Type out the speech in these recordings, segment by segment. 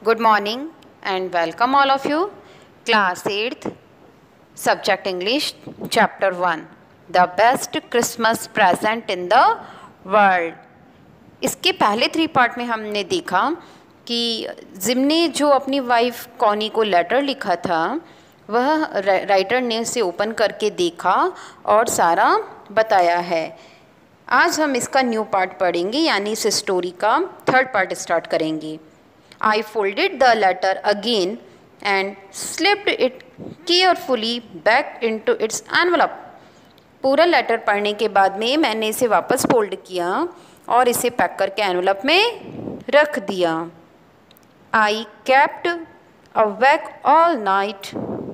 Good morning and welcome all of you. Class 8th, Subject English, Chapter 1. The best Christmas present in the world. इसके पहले 3 part में हमने देखा कि gym ने जो अपनी वाइफ कॉनी को लेटर लिखा था वह राइटर ने उसे ओपन करके देखा और सारा बताया है। आज हम इसका न्यू पार्ट पढ़ेंगे, यानी इस स्टोरी का 3rd पार्ट स्टार्ट करेंगे। I folded the letter again and slipped it carefully back into its envelope. पूरा लेटर पढ़ने के बाद में मैंने इसे वापस फोल्ड किया और इसे पैक करके एनवलप में रख दिया। I kept awake all night.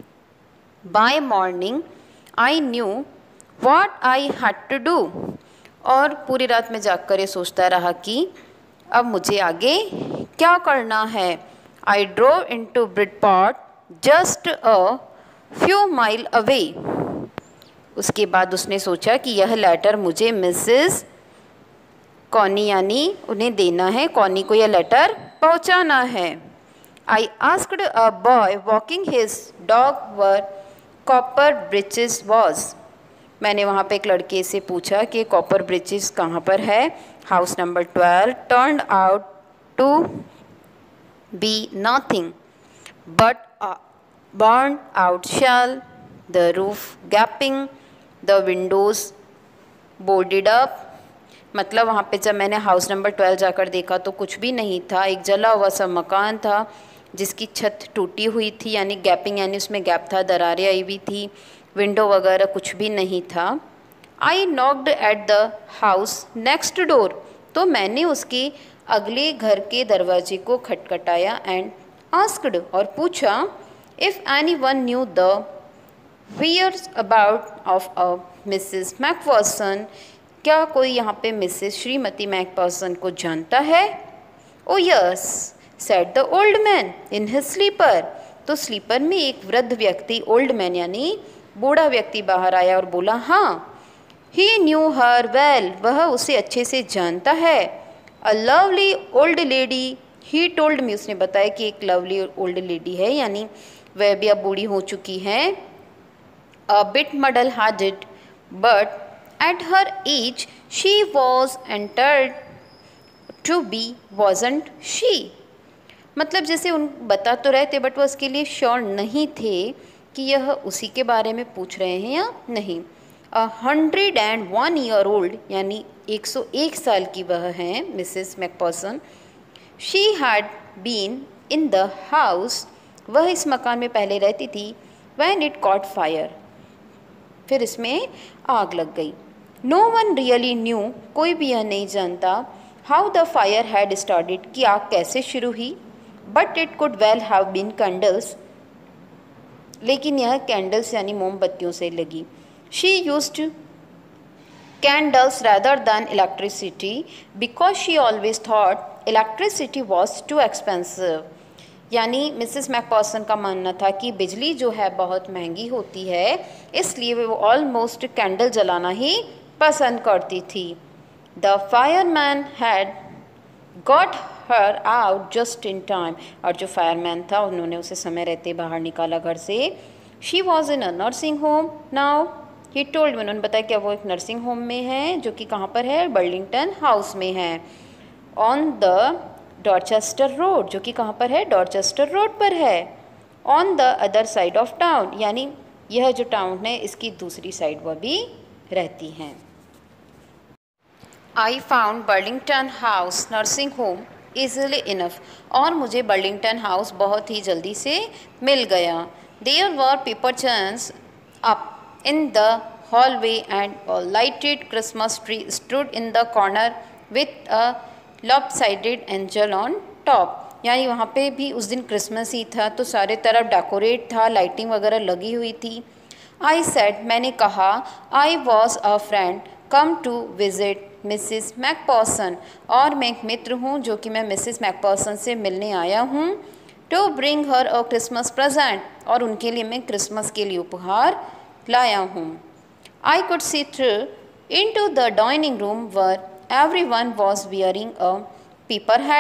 By morning, I knew what I had to do. और पूरी रात में जागकर ये सोचता रहा कि अब मुझे आगे क्या करना है। I drove into Bridport, just a few mile away. उसके बाद उसने सोचा कि यह लेटर मुझे मिसेस कॉनी यानी उन्हें देना है, कॉनी को यह लेटर पहुंचाना है। I asked a boy walking his dog where Copper Bridges was. मैंने वहाँ पे एक लड़के से पूछा कि कॉपर ब्रिजेस कहाँ पर है। House number 12 turned out to be nothing but a burned out shell, the roof gaping, the windows boarded up. मतलब वहाँ पे जब मैंने हाउस नंबर 12 जाकर देखा तो कुछ भी नहीं था, एक जला हुआ सा मकान था जिसकी छत टूटी हुई थी, यानी गैपिंग यानी उसमें गैप था, दरारें आई हुई थी, विंडो वगैरह कुछ भी नहीं था। I knocked at the house next door, तो मैंने उसके अगले घर के दरवाजे को खटखटाया एंड आस्क्ड और पूछा if anyone knew the whereabouts of a Mrs McPherson, क्या कोई यहाँ पे मिसेस श्रीमती मैकफर्सन को जानता है। Oh yes said the old man in his slipper, तो स्लीपर में एक वृद्ध व्यक्ति, ओल्ड मैन यानी बूढ़ा व्यक्ति बाहर आया और बोला हाँ। ही न्यू हर वेल, वह उसे अच्छे से जानता है। A lovely old lady, he told me, उसने बताया कि एक लवली ओल्ड लेडी है, यानी वह भी अब बूढ़ी हो चुकी है। A bit muddle headed but at her age she was entitled to be wasn't she, मतलब जैसे उन बता तो रहे थे बट वो उसके लिए श्योर नहीं थे कि यह उसी के बारे में पूछ रहे हैं या नहीं। 101 ईयर ओल्ड, यानी 101 साल की वह हैं Mrs McPherson. She had been in the house, वह इस मकान में पहले रहती थी। व्हेन इट कॉट फायर, फिर इसमें आग लग गई। नो वन रियली न्यू, कोई भी यह नहीं जानता। How the fire had started, कि आग कैसे शुरू हुई। But it could well have been candles, लेकिन यह कैंडल्स यानी मोमबत्तियों से लगी। She used candles rather than electricity because she always thought electricity was too expensive, यानी मिसेस मैकफर्सन का मानना था कि बिजली जो है बहुत महंगी होती है, इसलिए वो ऑलमोस्ट कैंडल जलाना ही पसंद करती थी। The fireman had got her out just in time, और जो फायरमैन था उन्होंने उसे समय रहते बाहर निकाला घर से। She was in a nursing home now, he told me, उन्होंने बताया कि वो एक नर्सिंग होम में है जो कि कहाँ पर है, बर्लिंगटन हाउस में है। ऑन द डॉर्चेस्टर रोड, जो कि कहाँ पर है, डॉर्चेस्टर रोड पर है। On the other side of town, यानी यह जो टाउन है इसकी दूसरी साइड वह भी रहती हैं। I found Burlington House Nursing Home easily enough, और मुझे बर्लिंगटन हाउस बहुत ही जल्दी से मिल गया। There were paper chains up in the hallway and a lighted Christmas tree stood in the corner with a lopsided angel on top, यानी वहाँ पे भी उस दिन क्रिसमस ही था तो सारे तरफ डेकोरेट था, लाइटिंग वगैरह लगी हुई थी। आई सेड, मैंने कहा, I was a friend come to visit Mrs McPherson, और मैं एक मित्र हूँ जो कि मैं मिसेस मैकफर्सन से मिलने आया हूँ। To bring her a Christmas present, और उनके लिए मैं क्रिसमस के लिए उपहार लाया हूँ। I could see through into the dining room where everyone was wearing a paper hat,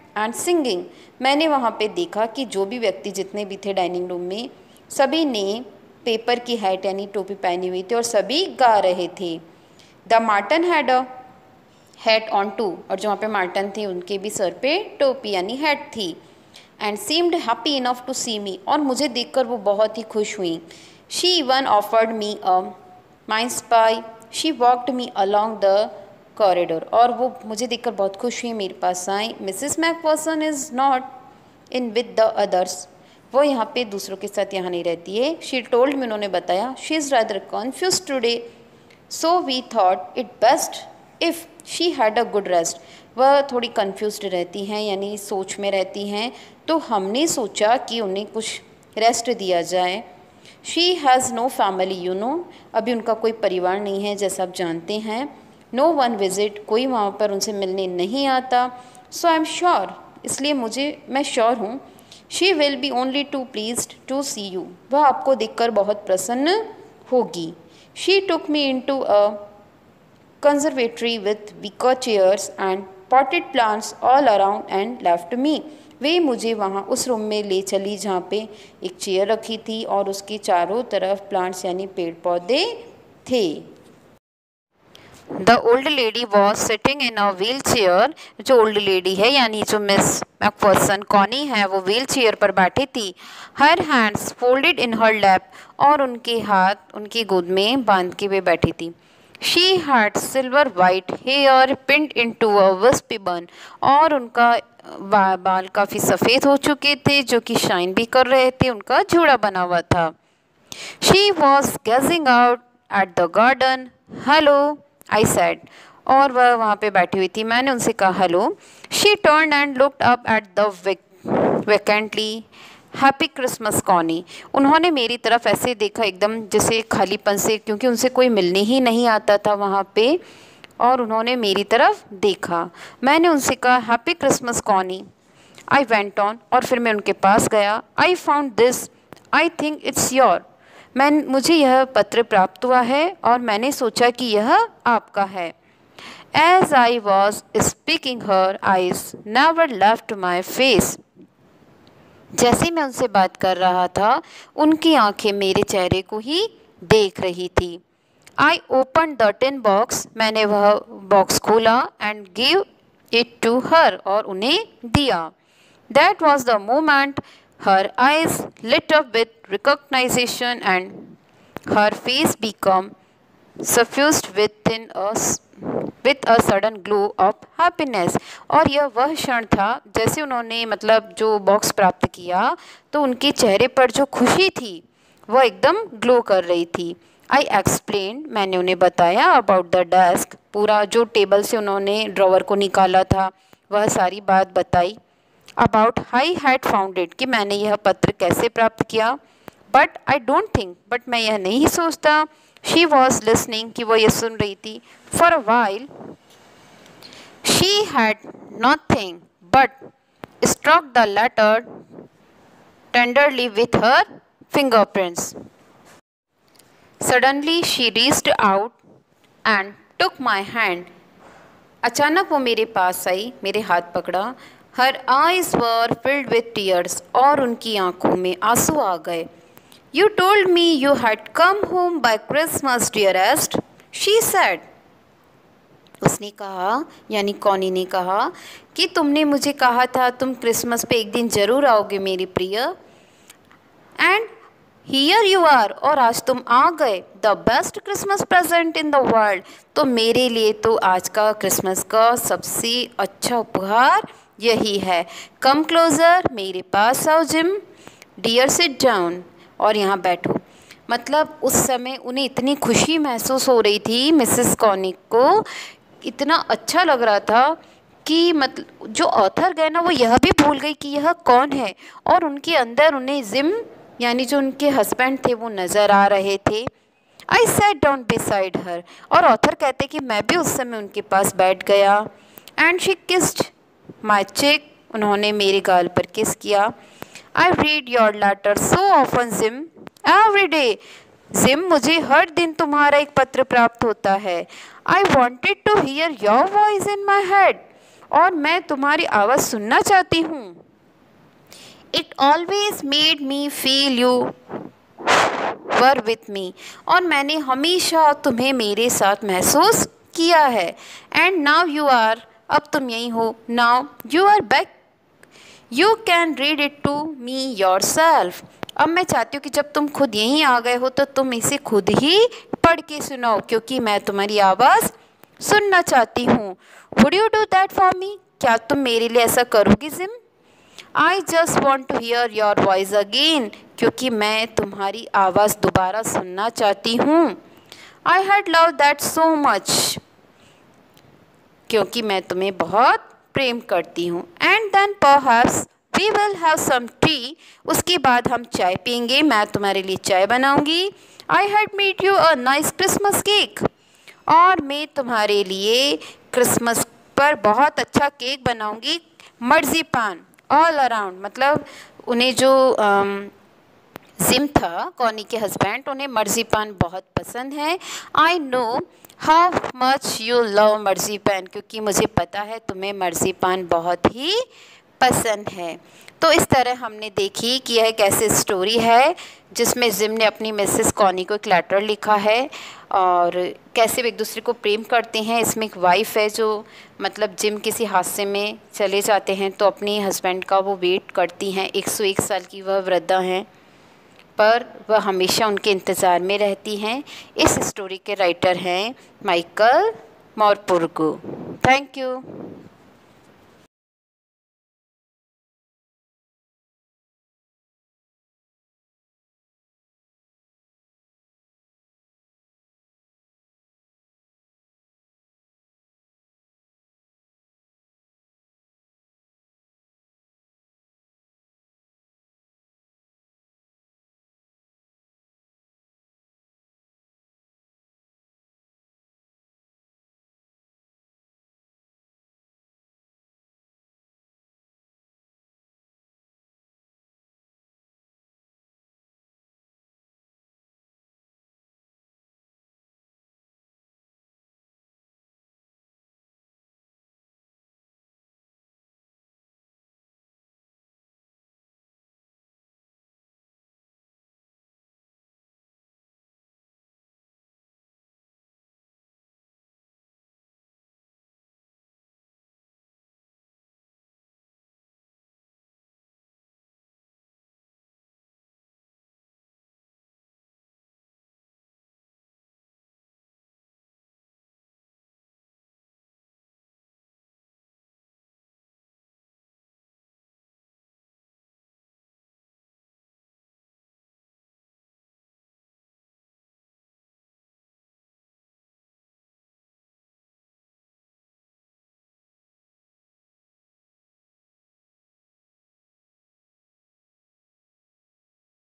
and singing. मैंने वहाँ पे देखा कि जो भी व्यक्ति जितने भी थे डाइनिंग रूम में, सभी ने पेपर की हैट यानी टोपी पहनी हुई थी और सभी गा रहे थे। The matron had a hat on too, और जो वहाँ पे मार्टन थे उनके भी सर पे टोपी यानी हैट थी। And seemed happy enough to see me, और मुझे देखकर वो बहुत ही खुश हुई। She even offered me a mince pie. She walked me along the corridor, और वो मुझे देखकर बहुत खुश हुई, मेरे पास आई। Mrs McPherson is not in with the others, वो यहाँ पे दूसरों के साथ यहाँ नहीं रहती है। शी टोल्ड मी, उन्होंने बताया। She is rather confused today, so we thought it best if she had a good rest. वह थोड़ी कन्फ्यूज्ड रहती हैं यानी सोच में रहती हैं, तो हमने सोचा कि उन्हें कुछ रेस्ट दिया जाए। She has no family you know, अभी उनका कोई परिवार नहीं है जैसा आप जानते हैं। नो वन विजिट, कोई वहाँ पर उनसे मिलने नहीं आता। सो आई एम श्योर, इसलिए मैं श्योर हूँ। She will be only too pleased to see you, वह आपको देखकर बहुत प्रसन्न होगी। She took me into a conservatory with wicker chairs and potted plants all around and left me. वे मुझे वहाँ उस रूम में ले चली जहाँ पे एक चेयर रखी थी और उसके चारों तरफ प्लांट्स यानी पेड़ पौधे थे। The old lady was sitting in a wheelchair, जो ओल्ड लेडी है यानी जो मिस मैकफर्सन कॉनी है वो व्हील चेयर पर बैठी थी। Her hands folded in her lap, और उनके हाथ उनकी गोद में बांध के वे बैठी थी। She had silver white hair pinned into a wispy bun, और उनका बाल काफ़ी सफ़ेद हो चुके थे जो कि शाइन भी कर रहे थे, उनका जूड़ा बना हुआ था। She was gazing out at the garden. Hello, I said, और वह वहाँ पे बैठी हुई थी, मैंने उनसे कहा hello. She turned and looked up at the vacantly happy Christmas Connie, उन्होंने मेरी तरफ ऐसे देखा एकदम जैसे खालीपन से, क्योंकि उनसे कोई मिलने ही नहीं आता था वहाँ पे, और उन्होंने मेरी तरफ देखा। मैंने उनसे कहा happy Christmas Connie. I went on, और फिर मैं उनके पास गया। I found this, I think it's your, मुझे यह पत्र प्राप्त हुआ है और मैंने सोचा कि यह आपका है। As I was speaking her eyes never left my face, जैसे मैं उनसे बात कर रहा था उनकी आंखें मेरे चेहरे को ही देख रही थी। I open the tin box, मैंने वह बॉक्स खोला and give it to her, और उन्हें दिया। That was the moment her eyes lit up with recognition and her face become suffused with a sudden glow of happiness, और यह वह क्षण था जैसे उन्होंने मतलब जो बॉक्स प्राप्त किया तो उनके चेहरे पर जो खुशी थी वह एकदम ग्लो कर रही थी। आई एक्सप्लेन, मैंने उन्हें बताया अबाउट द डेस्क, पूरा जो टेबल से उन्होंने ड्रॉवर को निकाला था वह सारी बात बताई। About I had found it, कि मैंने यह पत्र कैसे प्राप्त किया। But I don't think, but मैं यह नहीं सोचता। शी वॉज लिसनिंग, कि वो ये सुन रही थी। For a while she had nothing but stroke the letter tenderly with her fingerprints. Suddenly she reached out and took my hand. अचानक वो मेरे पास आई, मेरे हाथ पकड़ा। Her eyes were filled with tears, और उनकी आंखों में आंसू आ गए। You told me you had come home by Christmas, dearest, she said. उसने कहा, यानी कॉनी ने कहा कि तुमने मुझे कहा था तुम क्रिसमस पे एक दिन ज़रूर आओगे मेरी प्रिय। एंड हियर यू आर, और आज तुम आ गए। The best Christmas present in the world, तो मेरे लिए तो आज का क्रिसमस का सबसे अच्छा उपहार यही है। कम क्लोज़र, मेरे पास आओ जिम। डियर सिट डाउन, और यहाँ बैठो। मतलब उस समय उन्हें इतनी खुशी महसूस हो रही थी, मिसेस कॉनी को इतना अच्छा लग रहा था कि मतलब जो ऑथर गए ना वो यह भी भूल गई कि यह कौन है, और उनके अंदर उन्हें जिम यानी जो उनके हस्बैंड थे वो नज़र आ रहे थे। I sat down beside her, और ऑथर कहते कि मैं भी उस समय उनके पास बैठ गया। And she kissed my cheek, उन्होंने मेरे गाल पर किस किया। I read your letter so often Jim, every day Jim, मुझे हर दिन तुम्हारा एक पत्र प्राप्त होता है। I wanted to hear your voice in my head, और मैं तुम्हारी आवाज़ सुनना चाहती हूँ। It always made me feel you were with me, और मैंने हमेशा तुम्हें मेरे साथ महसूस किया है। एंड नाउ यू आर, अब तुम यही हो। Now you are back, you can read it to me yourself. अब मैं चाहती हूँ कि जब तुम खुद यहीं आ गए हो तो तुम इसे खुद ही पढ़ के सुनाओ, क्योंकि मैं तुम्हारी आवाज़ सुनना चाहती हूँ। Would you do that for me, क्या तुम मेरे लिए ऐसा करोगी Jim? I just want to hear your voice again, क्योंकि मैं तुम्हारी आवाज़ दोबारा सुनना चाहती हूँ। I had love that so much, क्योंकि मैं तुम्हें बहुत प्रेम करती हूँ। And then perhaps we will have some tea, उसके बाद हम चाय पियेंगे, मैं तुम्हारे लिए चाय बनाऊंगी। I had made you a nice Christmas cake, और मैं तुम्हारे लिए क्रिसमस पर बहुत अच्छा केक बनाऊंगी। मर्जीपान ऑल अराउंड, मतलब उन्हें जो जिम था, कॉनी के हस्बैंड, उन्हें मर्जीपान बहुत पसंद है। I know how much you love marzipan, क्योंकि मुझे पता है तुम्हें मर्जीपान बहुत ही पसंद है। तो इस तरह हमने देखी कि यह एक ऐसी स्टोरी है जिसमें जिम ने अपनी मिसेस कॉनी को एक लेटर लिखा है और कैसे वे एक दूसरे को प्रेम करते हैं। इसमें एक वाइफ है जो मतलब जिम किसी हादसे में चले जाते हैं तो अपने हस्बैंड का वो वेट करती हैं। 101 साल की वह वृद्धा हैं, पर वह हमेशा उनके इंतज़ार में रहती हैं। इस स्टोरी के राइटर हैं माइकल मोरपुरगो। Thank you.